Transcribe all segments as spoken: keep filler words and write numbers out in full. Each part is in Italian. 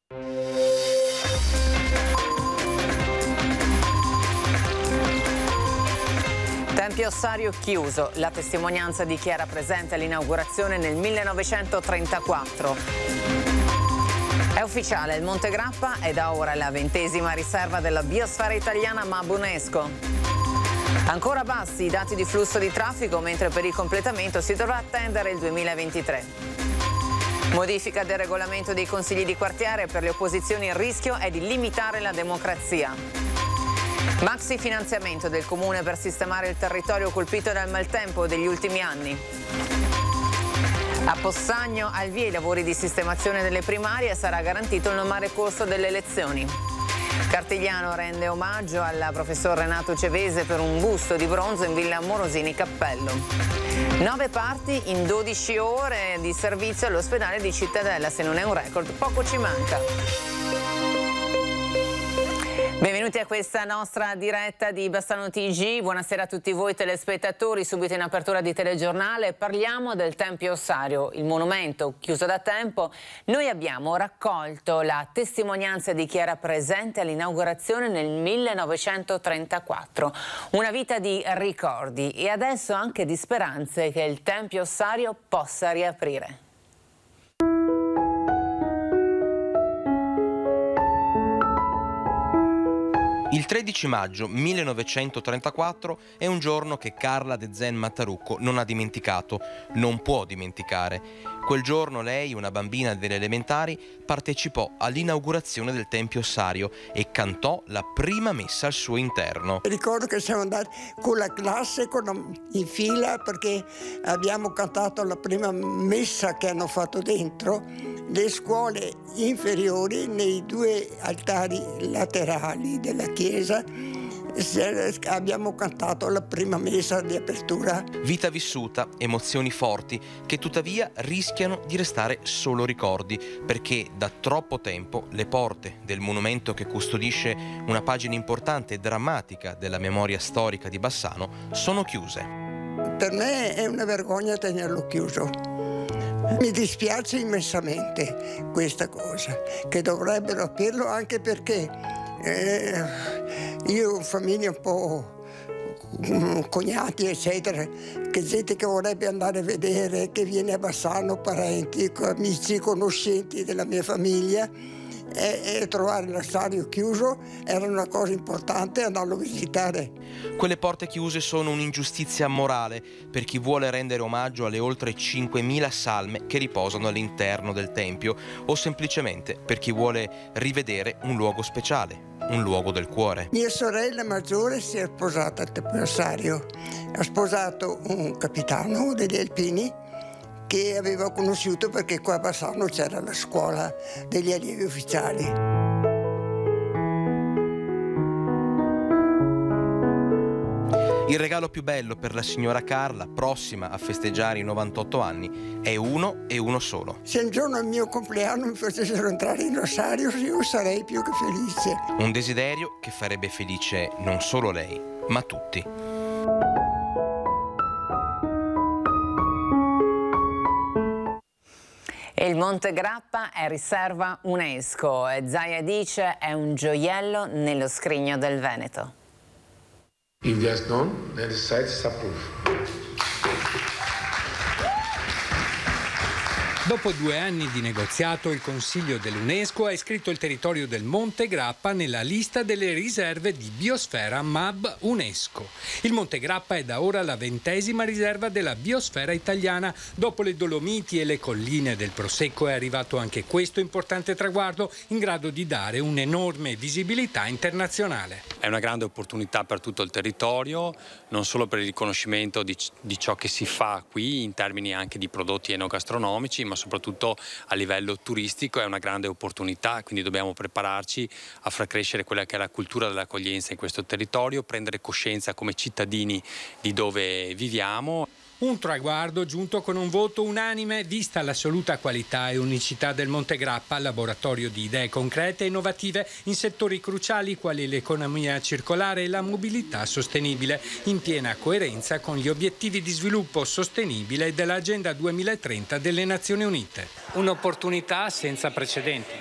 Tempio Ossario chiuso, la testimonianza di chi era presente all'inaugurazione nel millenovecentotrentaquattro. È ufficiale, il Monte Grappa è da ora la ventesima riserva della biosfera italiana M A B UNESCO. Ancora bassi i dati di flusso di traffico, mentre per il completamento si dovrà attendere il duemilaventitré. Modifica del regolamento dei consigli di quartiere, per le opposizioni il rischio è di limitare la democrazia. Maxi finanziamento del Comune per sistemare il territorio colpito dal maltempo degli ultimi anni. A Possagno al via i lavori di sistemazione delle primarie, sarà garantito il normale corso delle elezioni. Cartigliano rende omaggio al professor Renato Cevese per un busto di bronzo in Villa Morosini Cappello. Nove parti in dodici ore di servizio all'ospedale di Cittadella, se non è un record poco ci manca. Benvenuti a questa nostra diretta di Bassano T G, buonasera a tutti voi telespettatori. Subito in apertura di telegiornale parliamo del Tempio Ossario, il monumento chiuso da tempo. Noi abbiamo raccolto la testimonianza di chi era presente all'inaugurazione nel millenovecentotrentaquattro, una vita di ricordi e adesso anche di speranze che il Tempio Ossario possa riaprire. Il tredici maggio millenovecentotrentaquattro è un giorno che Carla De Zen Mattarucco non ha dimenticato, non può dimenticare. Quel giorno lei, una bambina delle elementari, partecipò all'inaugurazione del Tempio Ossario e cantò la prima messa al suo interno. Ricordo che siamo andati con la classe con la, in fila perché abbiamo cantato la prima messa che hanno fatto dentro le scuole inferiori nei due altari laterali della chiesa. Abbiamo cantato la prima messa di apertura. Vita vissuta, emozioni forti che tuttavia rischiano di restare solo ricordi, perché da troppo tempo le porte del monumento che custodisce una pagina importante e drammatica della memoria storica di Bassano sono chiuse. Per me è una vergogna tenerlo chiuso. Mi dispiace immensamente questa cosa, che dovrebbero aprirlo, anche perché Eh, io ho famiglia un po' cognati eccetera, che gente che vorrebbe andare a vedere, che viene a Bassano, parenti, amici, conoscenti della mia famiglia, e, e trovare l'ossario chiuso era una cosa importante, andarlo a visitare. Quelle porte chiuse sono un'ingiustizia morale per chi vuole rendere omaggio alle oltre cinquemila salme che riposano all'interno del Tempio, o semplicemente per chi vuole rivedere un luogo speciale, un luogo del cuore. Mia sorella maggiore si è sposata al Tempio Ossario, ha sposato un capitano degli Alpini che aveva conosciuto perché qua a Bassano c'era la scuola degli allievi ufficiali. Il regalo più bello per la signora Carla, prossima a festeggiare i novantotto anni, è uno e uno solo. Se un giorno al mio compleanno mi facessero entrare in Ossario, io sarei più che felice. Un desiderio che farebbe felice non solo lei, ma tutti. E il Monte Grappa è riserva UNESCO e Zaia dice è un gioiello nello scrigno del Veneto. If there's none, then the site is approved. Dopo due anni di negoziato, il Consiglio dell'UNESCO ha iscritto il territorio del Monte Grappa nella lista delle riserve di biosfera M A B UNESCO. Il Monte Grappa è da ora la ventesima riserva della biosfera italiana. Dopo le Dolomiti e le colline del Prosecco è arrivato anche questo importante traguardo in grado di dare un'enorme visibilità internazionale. È una grande opportunità per tutto il territorio, non solo per il riconoscimento di, di ciò che si fa qui in termini anche di prodotti enogastronomici, ma soprattutto a livello turistico è una grande opportunità, quindi dobbiamo prepararci a far crescere quella che è la cultura dell'accoglienza in questo territorio, prendere coscienza come cittadini di dove viviamo. Un traguardo giunto con un voto unanime, vista l'assoluta qualità e unicità del Monte Grappa, laboratorio di idee concrete e innovative in settori cruciali quali l'economia circolare e la mobilità sostenibile, in piena coerenza con gli obiettivi di sviluppo sostenibile dell'Agenda duemilatrenta delle Nazioni Unite. Un'opportunità senza precedenti.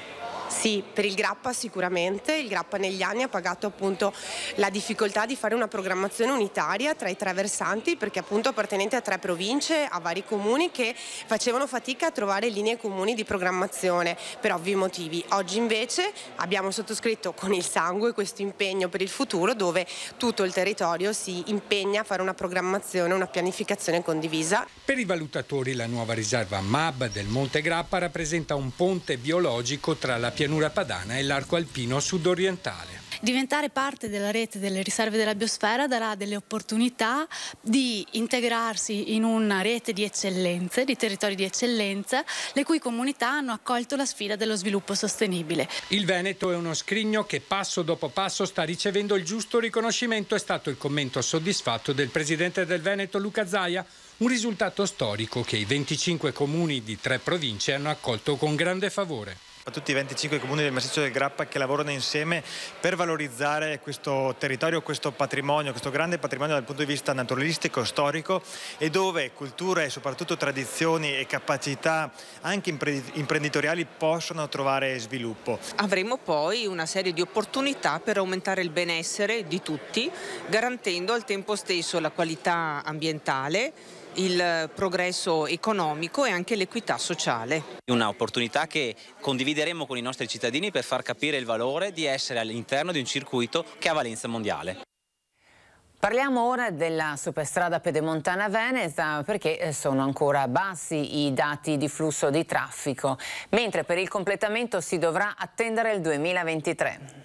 Sì, per il Grappa sicuramente. Il Grappa negli anni ha pagato appunto la difficoltà di fare una programmazione unitaria tra i tre versanti, perché appunto appartenente a tre province, a vari comuni che facevano fatica a trovare linee comuni di programmazione per ovvi motivi. Oggi invece abbiamo sottoscritto con il sangue questo impegno per il futuro, dove tutto il territorio si impegna a fare una programmazione, una pianificazione condivisa. Per i valutatori la nuova riserva M A B del Monte Grappa rappresenta un ponte biologico tra la pianura padana e l'arco alpino sudorientale. Diventare parte della rete delle riserve della biosfera darà delle opportunità di integrarsi in una rete di eccellenze, di territori di eccellenza, le cui comunità hanno accolto la sfida dello sviluppo sostenibile. Il Veneto è uno scrigno che passo dopo passo sta ricevendo il giusto riconoscimento, è stato il commento soddisfatto del presidente del Veneto Luca Zaia, un risultato storico che i venticinque comuni di tre province hanno accolto con grande favore. A tutti i venticinque comuni del massiccio del Grappa che lavorano insieme per valorizzare questo territorio, questo patrimonio, questo grande patrimonio dal punto di vista naturalistico, storico, e dove cultura e soprattutto tradizioni e capacità anche imprenditoriali possono trovare sviluppo. Avremo poi una serie di opportunità per aumentare il benessere di tutti, garantendo al tempo stesso la qualità ambientale, il progresso economico e anche l'equità sociale. Una opportunità che condivideremo con i nostri cittadini per far capire il valore di essere all'interno di un circuito che ha valenza mondiale. Parliamo ora della superstrada pedemontana veneta, perché sono ancora bassi i dati di flusso di traffico, mentre per il completamento si dovrà attendere il duemilaventitré.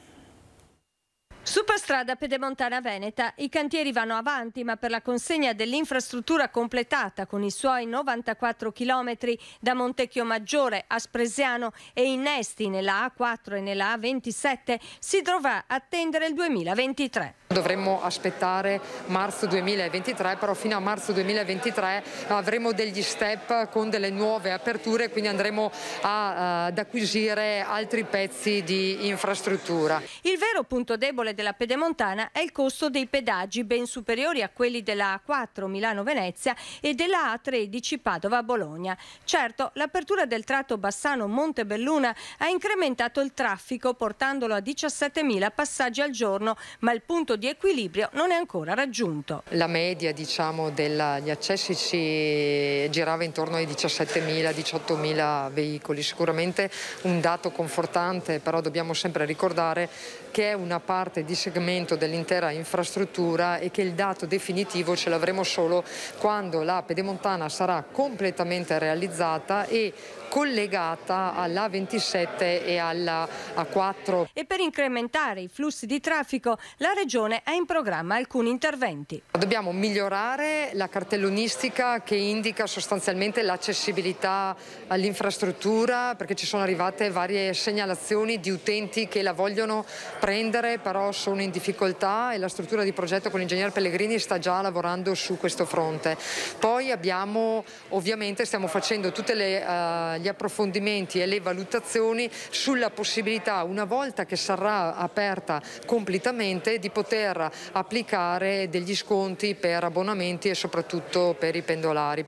Superstrada pedemontana veneta, i cantieri vanno avanti, ma per la consegna dell'infrastruttura completata con i suoi novantaquattro chilometri da Montecchio Maggiore a Spresiano e innesti nella A quattro e nella A ventisette si dovrà attendere il duemilaventitré. Dovremmo aspettare marzo duemilaventitré, però fino a marzo duemilaventitré avremo degli step con delle nuove aperture, quindi andremo a, ad acquisire altri pezzi di infrastruttura. Il vero punto debole della pedemontana è il costo dei pedaggi, ben superiori a quelli della A quattro Milano-Venezia e della A tredici Padova-Bologna. Certo, l'apertura del tratto Bassano-Montebelluna ha incrementato il traffico portandolo a diciassettemila passaggi al giorno, ma il punto di equilibrio non è ancora raggiunto. La media, diciamo, degli accessi si girava intorno ai diciassettemila diciottomila veicoli, sicuramente un dato confortante, però dobbiamo sempre ricordare che è una parte di segmento dell'intera infrastruttura e che il dato definitivo ce l'avremo solo quando la pedemontana sarà completamente realizzata e collegata alla A ventisette e alla A quattro. E per incrementare i flussi di traffico la Regione ha in programma alcuni interventi. Dobbiamo migliorare la cartellonistica che indica sostanzialmente l'accessibilità all'infrastruttura, perché ci sono arrivate varie segnalazioni di utenti che la vogliono prendere però sono in difficoltà, e la struttura di progetto con l'ingegner Pellegrini sta già lavorando su questo fronte. Poi abbiamo, ovviamente stiamo facendo tutte le uh, gli approfondimenti e le valutazioni sulla possibilità, una volta che sarà aperta completamente, di poter applicare degli sconti per abbonamenti e soprattutto per i pendolari.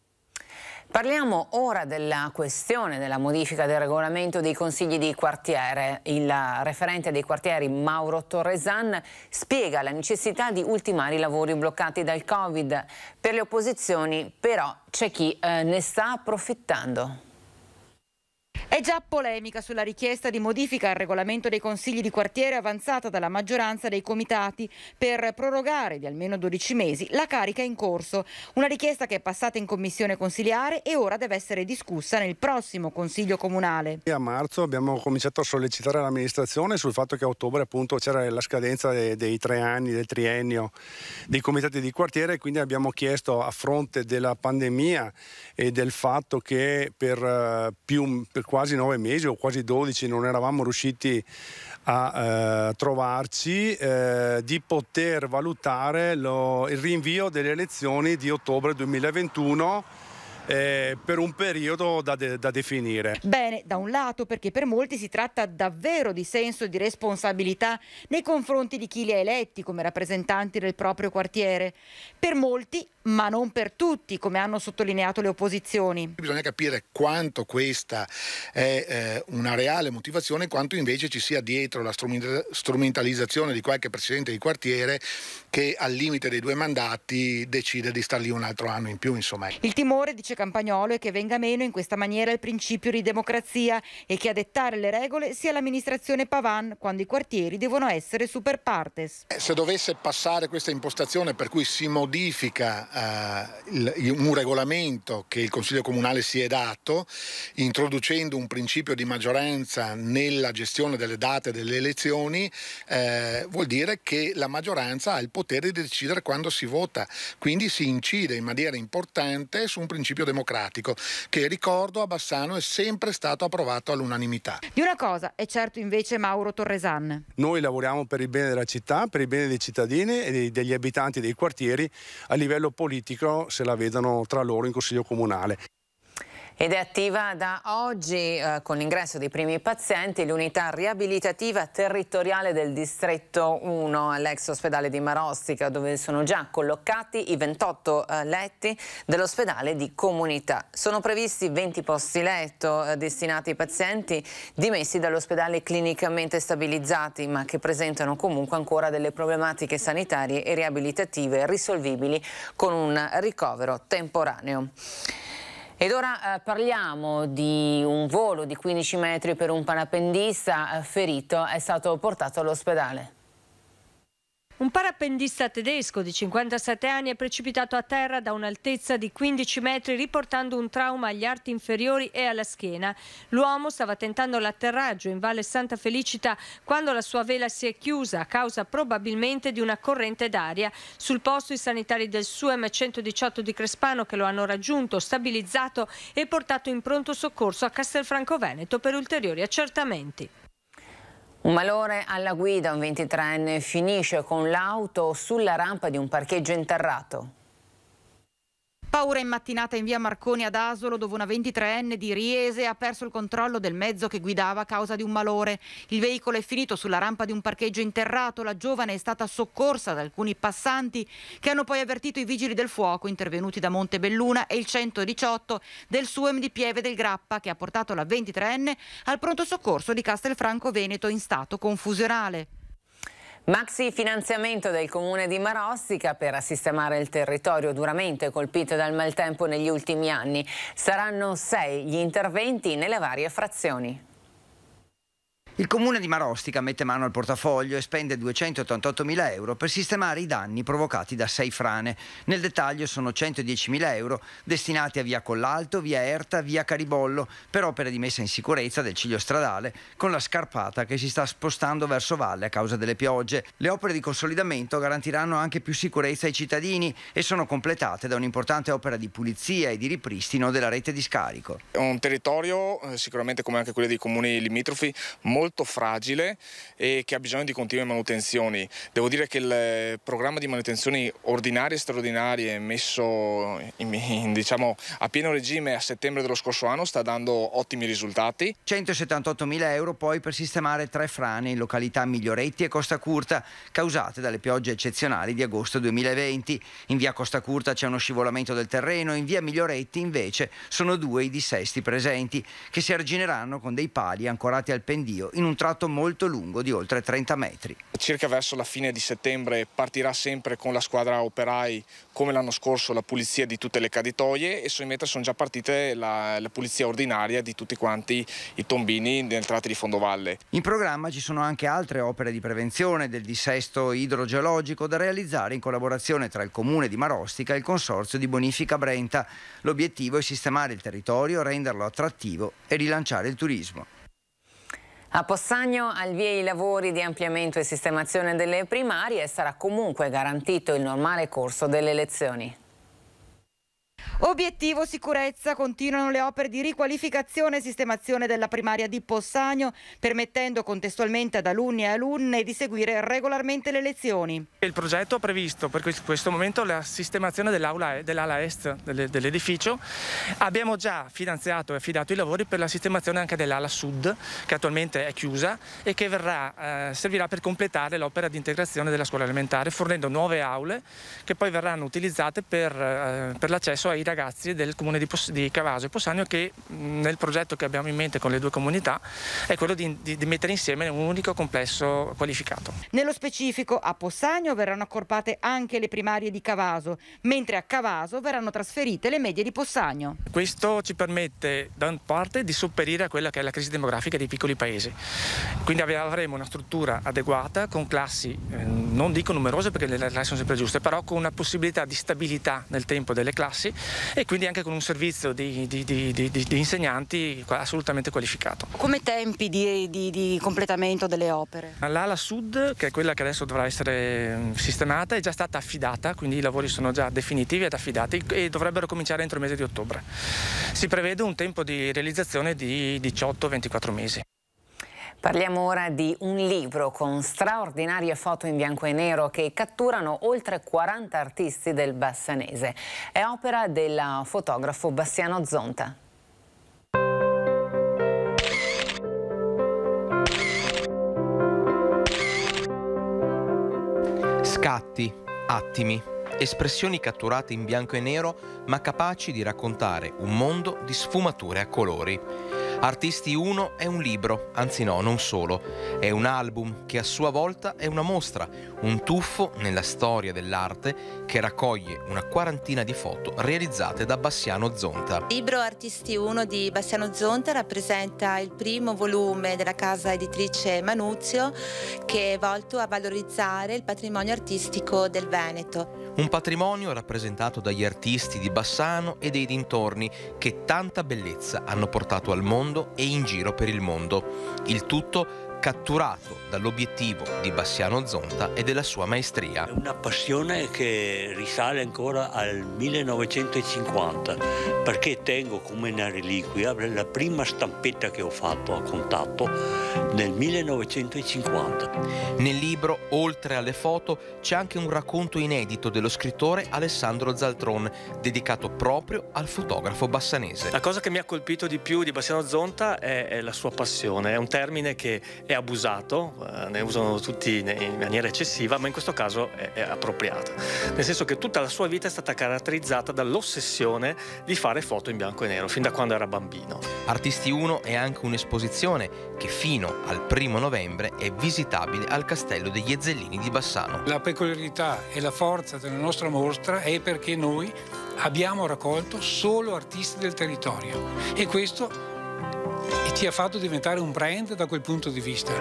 Parliamo ora della questione della modifica del regolamento dei consigli di quartiere. Il referente dei quartieri Mauro Torresan spiega la necessità di ultimare i lavori bloccati dal Covid. Per le opposizioni però c'è chi eh, ne sta approfittando. È già polemica sulla richiesta di modifica al regolamento dei consigli di quartiere avanzata dalla maggioranza dei comitati per prorogare di almeno dodici mesi la carica in corso. Una richiesta che è passata in commissione consiliare e ora deve essere discussa nel prossimo consiglio comunale. A marzo abbiamo cominciato a sollecitare l'amministrazione sul fatto che a ottobre appunto c'era la scadenza dei, dei tre anni del triennio dei comitati di quartiere, e quindi abbiamo chiesto, a fronte della pandemia e del fatto che per uh, più per quasi nove mesi o quasi dodici non eravamo riusciti a eh, trovarci, eh, di poter valutare lo, il rinvio delle elezioni di ottobre duemilaventuno eh, per un periodo da, de- da definire. Bene, da un lato perché per molti si tratta davvero di senso di responsabilità nei confronti di chi li ha eletti come rappresentanti del proprio quartiere. Per molti, ma non per tutti, come hanno sottolineato le opposizioni. Bisogna capire quanto questa è eh, una reale motivazione, quanto invece ci sia dietro la strumentalizzazione di qualche presidente di quartiere che al limite dei due mandati decide di star lì un altro anno in più, insomma. Il timore, dice Campagnolo, è che venga meno in questa maniera il principio di democrazia e che a dettare le regole sia l'amministrazione Pavan, quando i quartieri devono essere super partes. Se dovesse passare questa impostazione per cui si modifica uh, il, un regolamento che il Consiglio Comunale si è dato, introducendo un principio di maggioranza nella gestione delle date delle elezioni, eh, vuol dire che la maggioranza ha il potere di decidere quando si vota, quindi si incide in maniera importante su un principio democratico che, ricordo, a Bassano è sempre stato approvato all'unanimità. Di una cosa è certo invece Mauro Torresan. Noi lavoriamo per il bene della città, per il bene dei cittadini e dei, degli abitanti dei quartieri. A livello politico se la vedono tra loro in Consiglio Comunale. Ed è attiva da oggi eh, con l'ingresso dei primi pazienti l'unità riabilitativa territoriale del distretto uno all'ex ospedale di Marostica, dove sono già collocati i ventotto eh, letti dell'ospedale di comunità. Sono previsti venti posti letto eh, destinati ai pazienti dimessi dall'ospedale clinicamente stabilizzati, ma che presentano comunque ancora delle problematiche sanitarie e riabilitative risolvibili con un ricovero temporaneo. Ed ora eh, parliamo di un volo di quindici metri per un parapendista eh, ferito, è stato portato all'ospedale. Un parapendista tedesco di cinquantasette anni è precipitato a terra da un'altezza di quindici metri riportando un trauma agli arti inferiori e alla schiena. L'uomo stava tentando l'atterraggio in Valle Santa Felicita quando la sua vela si è chiusa a causa probabilmente di una corrente d'aria. Sul posto i sanitari del S U M centodiciotto di Crespano che lo hanno raggiunto, stabilizzato e portato in pronto soccorso a Castelfranco Veneto per ulteriori accertamenti. Un malore alla guida, un ventitreenne finisce con l'auto sulla rampa di un parcheggio interrato. Paura in mattinata in via Marconi ad Asolo, dove una ventitreenne di Riese ha perso il controllo del mezzo che guidava a causa di un malore. Il veicolo è finito sulla rampa di un parcheggio interrato. La giovane è stata soccorsa da alcuni passanti che hanno poi avvertito i vigili del fuoco intervenuti da Montebelluna e il centodiciotto del S U M di Pieve del Grappa, che ha portato la ventitreenne al pronto soccorso di Castelfranco Veneto in stato confusionale. Maxi finanziamento del comune di Marostica per sistemare il territorio duramente colpito dal maltempo negli ultimi anni. Saranno sei gli interventi nelle varie frazioni. Il comune di Marostica mette mano al portafoglio e spende duecentottantottomila euro per sistemare i danni provocati da sei frane. Nel dettaglio sono centodiecimila euro destinati a via Collalto, via Erta, via Caribollo per opere di messa in sicurezza del ciglio stradale con la scarpata che si sta spostando verso valle a causa delle piogge. Le opere di consolidamento garantiranno anche più sicurezza ai cittadini e sono completate da un'importante opera di pulizia e di ripristino della rete di scarico. È un territorio, sicuramente come anche quelli dei comuni limitrofi, molto molto fragile e che ha bisogno di continue manutenzioni. Devo dire che il programma di manutenzioni ordinarie e straordinarie messo in, in, diciamo, a pieno regime a settembre dello scorso anno sta dando ottimi risultati. centosettantottomila euro poi per sistemare tre frane in località Miglioretti e Costa Curta causate dalle piogge eccezionali di agosto duemilaventi. In via Costa Curta c'è uno scivolamento del terreno, in via Miglioretti invece sono due i dissesti presenti che si argineranno con dei pali ancorati al pendio in un tratto molto lungo di oltre trenta metri. Circa verso la fine di settembre partirà sempre con la squadra operai come l'anno scorso la pulizia di tutte le caditoie e su metà sono già partite la, la pulizia ordinaria di tutti quanti i tombini nel tratto di fondovalle. In programma ci sono anche altre opere di prevenzione del dissesto idrogeologico da realizzare in collaborazione tra il comune di Marostica e il consorzio di bonifica Brenta. L'obiettivo è sistemare il territorio, renderlo attrattivo e rilanciare il turismo. A Possagno al via i lavori di ampliamento e sistemazione delle primarie e sarà comunque garantito il normale corso delle elezioni. Obiettivo sicurezza, continuano le opere di riqualificazione e sistemazione della primaria di Possagno, permettendo contestualmente ad alunni e alunne di seguire regolarmente le lezioni. Il progetto ha previsto per questo momento la sistemazione dell'aula, dell'ala est dell'edificio. Abbiamo già finanziato e affidato i lavori per la sistemazione anche dell'ala sud, che attualmente è chiusa e che verrà, eh, servirà per completare l'opera di integrazione della scuola elementare, fornendo nuove aule che poi verranno utilizzate per, eh, per l'accesso ai ragazzi del comune di, Pos- di Cavaso e Possagno, che mh, nel progetto che abbiamo in mente con le due comunità è quello di, di, di mettere insieme un unico complesso qualificato. Nello specifico a Possagno verranno accorpate anche le primarie di Cavaso, mentre a Cavaso verranno trasferite le medie di Possagno. Questo ci permette da una parte di sopperire a quella che è la crisi demografica dei piccoli paesi, quindi avremo una struttura adeguata con classi, eh, non dico numerose perché le classi sono sempre giuste, però con una possibilità di stabilità nel tempo delle classi e quindi anche con un servizio di, di, di, di, di insegnanti assolutamente qualificato. Come tempi di, di, di completamento delle opere? L'ala sud, che è quella che adesso dovrà essere sistemata, è già stata affidata, quindi i lavori sono già definitivi ed affidati e dovrebbero cominciare entro il mese di ottobre. Si prevede un tempo di realizzazione di diciotto ventiquattro mesi. Parliamo ora di un libro con straordinarie foto in bianco e nero che catturano oltre quaranta artisti del Bassanese. È opera del fotografo Bassiano Zonta. Scatti, attimi, espressioni catturate in bianco e nero ma capaci di raccontare un mondo di sfumature a colori. Artisti uno è un libro, anzi no, non solo, è un album che a sua volta è una mostra, un tuffo nella storia dell'arte che raccoglie una quarantina di foto realizzate da Bassiano Zonta. Il libro Artisti uno di Bassiano Zonta rappresenta il primo volume della casa editrice Manuzio, che è volto a valorizzare il patrimonio artistico del Veneto. Un patrimonio rappresentato dagli artisti di Bassano e dei dintorni che tanta bellezza hanno portato al mondo e in giro per il mondo. Il tutto catturato dall'obiettivo di Bassiano Zonta e della sua maestria. È una passione che risale ancora al millenovecentocinquanta, perché tengo come una reliquia la prima stampetta che ho fatto a contatto nel millenovecentocinquanta. Nel libro, oltre alle foto, c'è anche un racconto inedito dello scrittore Alessandro Zaltron, dedicato proprio al fotografo bassanese. La cosa che mi ha colpito di più di Bassiano Zonta è, è la sua passione. È un termine che è abusato, eh, ne usano tutti in maniera eccessiva, ma in questo caso è, è appropriata. Nel senso che tutta la sua vita è stata caratterizzata dall'ossessione di fare foto in bianco e nero, fin da quando era bambino. Artisti uno è anche un'esposizione che fino al primo novembre è visitabile al Castello degli Ezzellini di Bassano. La peculiarità e la forza della nostra mostra è perché noi abbiamo raccolto solo artisti del territorio e questo ti ha fatto diventare un brand da quel punto di vista.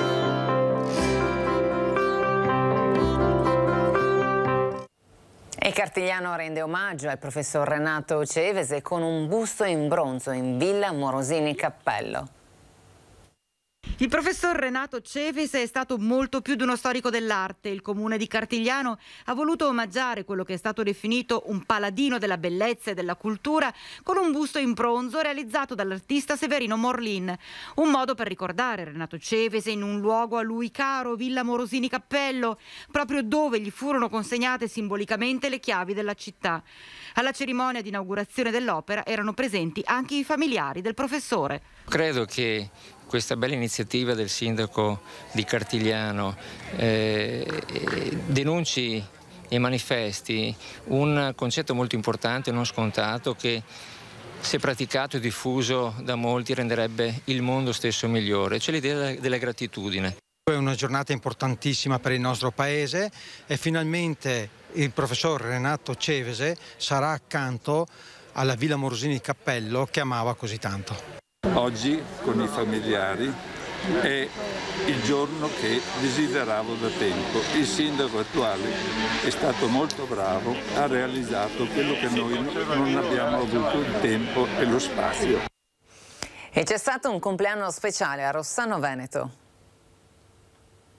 E Cartigliano rende omaggio al professor Renato Cevese con un busto in bronzo in Villa Morosini Cappello. Il professor Renato Cevese è stato molto più di uno storico dell'arte. Il comune di Cartigliano ha voluto omaggiare quello che è stato definito un paladino della bellezza e della cultura con un busto in bronzo realizzato dall'artista Severino Morlin. Un modo per ricordare Renato Cevese in un luogo a lui caro, Villa Morosini Cappello, proprio dove gli furono consegnate simbolicamente le chiavi della città. Alla cerimonia di inaugurazione dell'opera erano presenti anche i familiari del professore. Credo che questa bella iniziativa del sindaco di Cartigliano eh, denunci e manifesti un concetto molto importante, non scontato, che se praticato e diffuso da molti renderebbe il mondo stesso migliore, cioè l'idea della, della gratitudine. È una giornata importantissima per il nostro paese e finalmente il professor Renato Cevese sarà accanto alla Villa Morosini Cappello che amava così tanto. Oggi con i familiari è il giorno che desideravo da tempo. Il sindaco attuale è stato molto bravo, ha realizzato quello che noi non abbiamo avuto il tempo e lo spazio. E c'è stato un compleanno speciale a Rossano Veneto.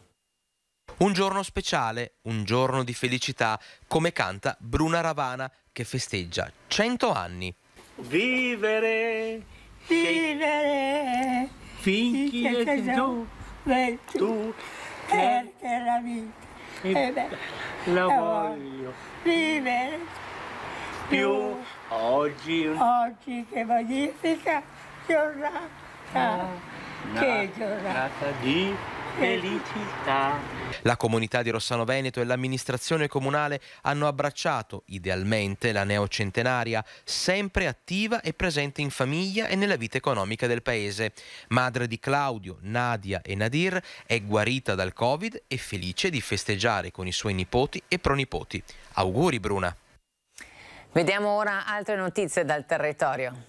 Un giorno speciale, un giorno di felicità, come canta Bruna Ravana, che festeggia cento anni. Vivere, vivere, finché sei gioventù, perché la vita è bella, la voglio vivere più oggi, oggi che magnifica giornata, che giornata di felicità. La comunità di Rossano Veneto e l'amministrazione comunale hanno abbracciato, idealmente, la neocentenaria, sempre attiva e presente in famiglia e nella vita economica del paese. Madre di Claudio, Nadia e Nadir, è guarita dal Covid e felice di festeggiare con i suoi nipoti e pronipoti. Auguri Bruna! Vediamo ora altre notizie dal territorio.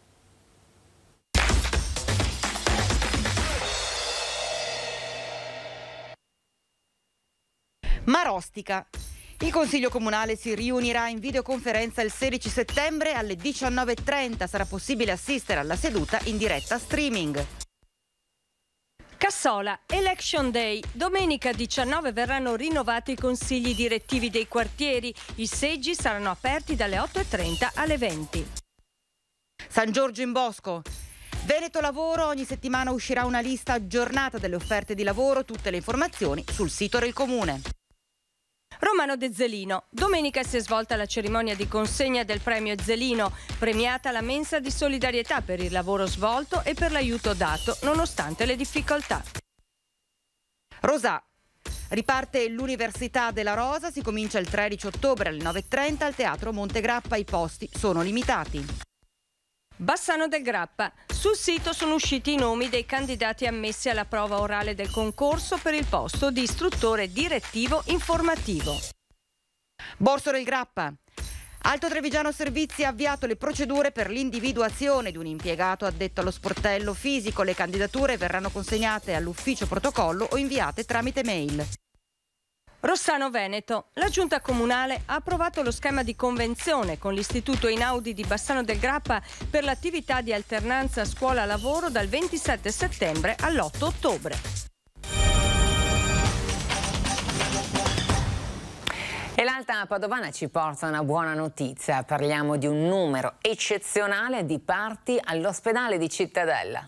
Marostica. Il Consiglio Comunale si riunirà in videoconferenza il sedici settembre alle diciannove e trenta. Sarà possibile assistere alla seduta in diretta streaming. Cassola, Election Day. Domenica diciannove verranno rinnovati i consigli direttivi dei quartieri. I seggi saranno aperti dalle otto e trenta alle venti. San Giorgio in Bosco. Veneto Lavoro, ogni settimana uscirà una lista aggiornata delle offerte di lavoro, tutte le informazioni sul sito del Comune. Romano De Zelino. Domenica si è svolta la cerimonia di consegna del premio Zelino, premiata la mensa di solidarietà per il lavoro svolto e per l'aiuto dato nonostante le difficoltà. Rosà. Riparte l'Università della Rosa, si comincia il tredici ottobre alle nove e trenta al Teatro Montegrappa, i posti sono limitati. Bassano del Grappa. Sul sito sono usciti i nomi dei candidati ammessi alla prova orale del concorso per il posto di istruttore direttivo informativo. Borso del Grappa. Alto Trevigiano Servizi ha avviato le procedure per l'individuazione di un impiegato addetto allo sportello fisico. Le candidature verranno consegnate all'ufficio protocollo o inviate tramite mail. Rossano Veneto. La Giunta Comunale ha approvato lo schema di convenzione con l'Istituto Einaudi di Bassano del Grappa per l'attività di alternanza scuola-lavoro dal ventisette settembre all'otto ottobre. E l'Alta Padovana ci porta una buona notizia. Parliamo di un numero eccezionale di parti all'ospedale di Cittadella.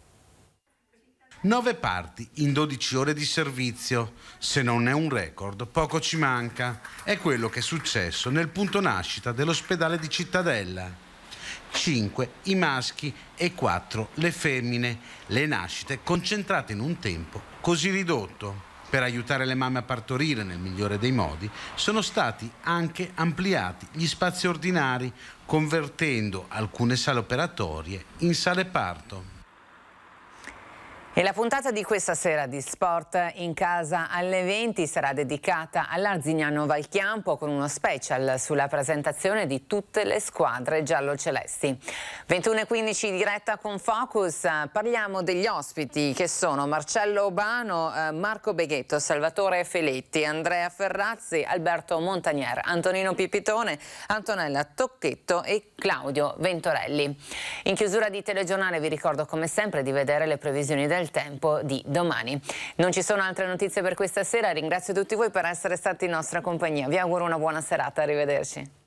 Nove parti in dodici ore di servizio. Se non è un record, poco ci manca. È quello che è successo nel punto nascita dell'ospedale di Cittadella. Cinque i maschi e quattro le femmine. Le nascite concentrate in un tempo così ridotto. Per aiutare le mamme a partorire nel migliore dei modi, sono stati anche ampliati gli spazi ordinari, convertendo alcune sale operatorie in sale parto. E la puntata di questa sera di Sport in Casa alle venti sarà dedicata all'Arzignano Valchiampo con uno special sulla presentazione di tutte le squadre giallo-celesti. ventuno e quindici diretta con Focus, parliamo degli ospiti che sono Marcello Obano, Marco Beghetto, Salvatore Feletti, Andrea Ferrazzi, Alberto Montagnier, Antonino Pipitone, Antonella Tocchetto e Claudio Ventorelli. In chiusura di telegiornale vi ricordo come sempre di vedere le previsioni del tempo di domani. Non ci sono altre notizie per questa sera, ringrazio tutti voi per essere stati in nostra compagnia, vi auguro una buona serata, arrivederci.